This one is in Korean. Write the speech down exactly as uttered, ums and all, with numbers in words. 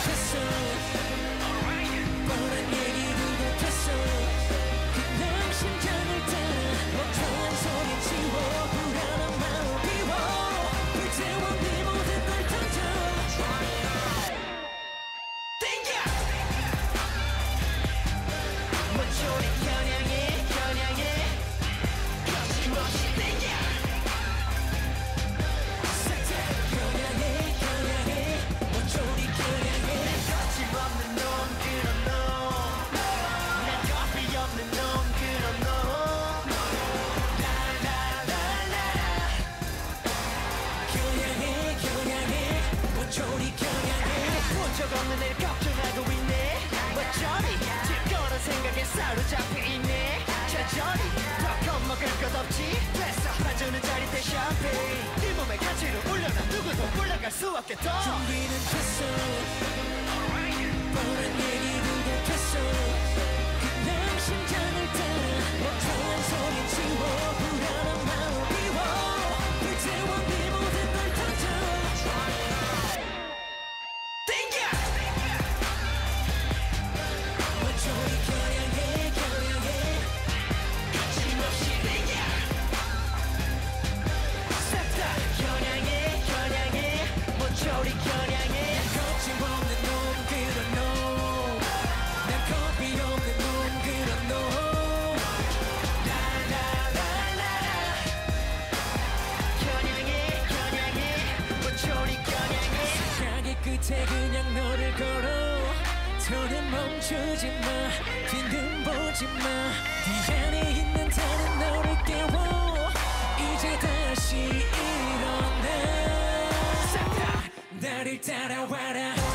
됐어 뻔한 얘기도 됐어 그냥 심장을 따라 멍청한 소린 지워 불안한 마음 비워 불태워 네 모든 걸 던져 땡겨 모조리 겨냥해 겨냥해 거침없이 땡겨 싹다 겨냥해 겨냥해 모조리 겨냥해 거침없는 놈 그런 놈난 커피 없는 놈 그런 놈 라라라라라 겨냥해 겨냥해 모조리 겨냥해 본 적 없는 애를 걱정하고 있네 어쩌리 질거란 생각에 사로잡혀 있네 저절이 더 겁먹을 것 없지 됐어 봐주는 자리 대 샴페인 네 몸의 가치를 올려놔 누구도 올라갈 수 없게 더 준비는 됐어 뻔한 얘기도 됐어 그냥 심장을 따라 멍청한 소린 지워 불안한 마음 비워 불태워 네 모든 걸 던져 땡겨 모조리 겨냥해 겨냥해 거침없이 땡겨 싹 다 겨냥해 겨냥해 모조리 겨냥해 거침없는 놈 그런 놈난 겁이 없는 놈 그런 놈 라라라라라 겨냥해 겨냥해 모조리 겨냥해 생각의 끝에 그냥 너를 걸어 더는 멈추지 마 뒤는 보지 마네 안에 있는 다른 너를 깨워 이제 다시 일어나 싹 다 나를 따라와라